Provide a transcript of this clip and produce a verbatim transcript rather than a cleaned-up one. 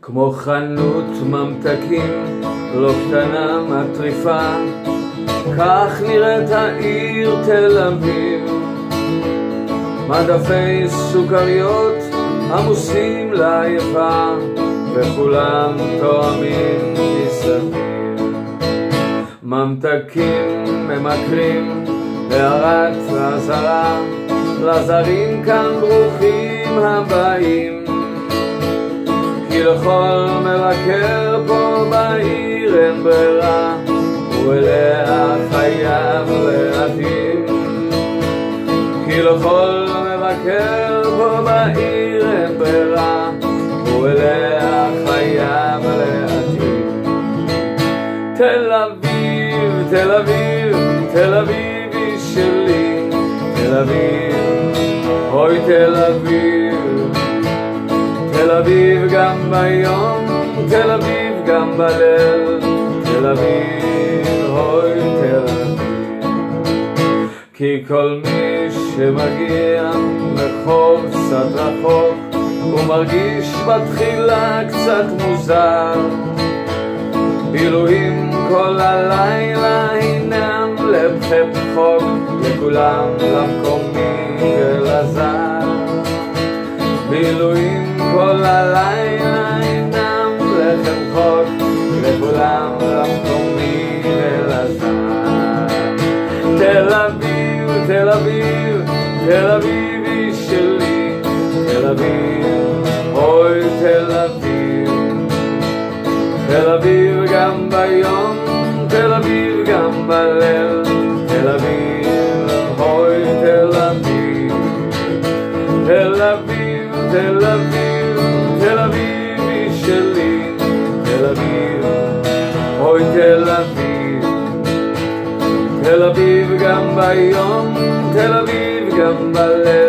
כמו חנות ממתקים, לא קטנה מטריפה, כך נראית העיר תל אביב. מדפי סוכריות עמוסים לעייפה, וכולם תואמים מסביב. ממתקים ממכרים להרת הזרה, לזרים כאן ברוכים הבאים. כי לכל מבקר פה בעיר אין ברירה, ואליה חייב להתאים. כי לכל מבקר פה בעיר אין ברירה, ואליה חייב להתאים. תל אביב, תל אביב, תל אביב היא שלי, תל אביב, אוי תל אביב. תל אביב גם ביום, תל אביב גם בליל, תל אביב, אוי תל אביב. כי כל מי שמגיע מחוף קצת רחוק, הוא מרגיש בתחילה קצת מוזר. בילויים כל הלילה הינם לבכם חוק, לכולם למקומי ולזר. בילויים כל הלילה הינם לחם חוק, לכולם למקומי ולזר. תל אביב, תל אביב, תל אביב היא שלי, תל אביב, אוי תל אביב. תל אביב גם ביום, תל אביב גם בליל, תל אביב, אוי תל אביב. תל אביב, תל אביב, תל אביב היא שלי, תל אביב, אוי תל אביב. תל אביב גם ביום, תל אביב גם בליל.